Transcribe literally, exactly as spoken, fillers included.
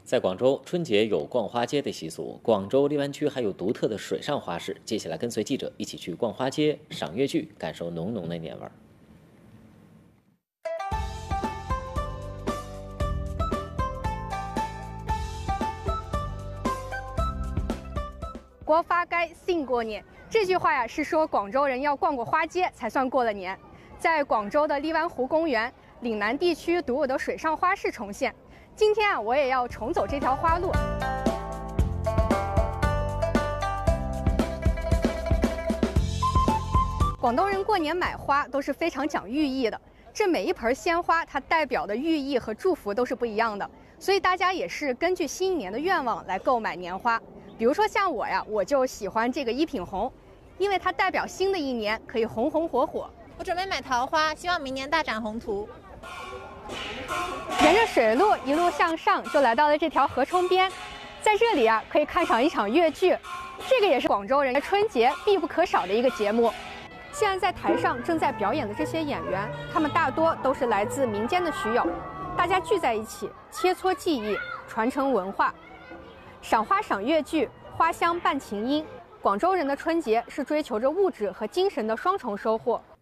在广州，春节有逛花街的习俗，广州荔湾区还有独特的水上花市。接下来跟随记者一起去逛花街、赏粤剧，感受浓浓的年味儿。 過花街信過年，這句話呀是說廣州人要逛過花街才算過了年。在廣州的荔灣湖公園，嶺南地區獨有的水上花市重現。今天啊，我也要重走這條花路。廣東人過年買花都是非常講寓意的，這每一盆鮮花它代表的寓意和祝福都是不一樣的，所以大家也是根據新一年的願望來購買年花。比如說像我呀，我就喜歡這個一品紅，因為它代表新的一年可以紅紅火火。 我準備買桃花，希望明年大展宏圖。 沿着水路一路向上，就來到了這條河涌邊，在這裡啊，可以看賞一場粵劇，這個也是廣州人春節必不可少的一個節目。現在在台上正在表演的這些演員，他們大多都是來自民間的曲友，大家聚在一起，切磋技藝，傳承文化。賞花賞粵劇，花香伴琴音。廣州人的春節是追求着物質和精神的雙重收穫。